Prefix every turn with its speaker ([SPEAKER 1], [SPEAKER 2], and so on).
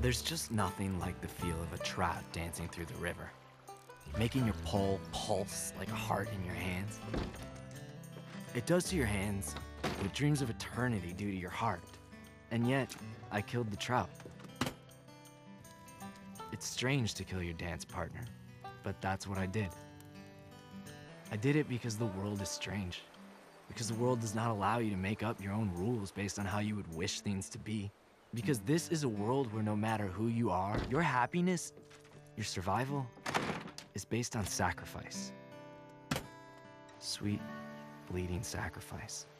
[SPEAKER 1] There's just nothing like the feel of a trout dancing through the river, making your pole pulse like a heart in your hands. It does to your hands what dreams of eternity do to your heart. And yet, I killed the trout. It's strange to kill your dance partner, but that's what I did. I did it because the world is strange. Because the world does not allow you to make up your own rules based on how you would wish things to be. Because this is a world where no matter who you are, your happiness, your survival, is based on sacrifice. Sweet, bleeding sacrifice.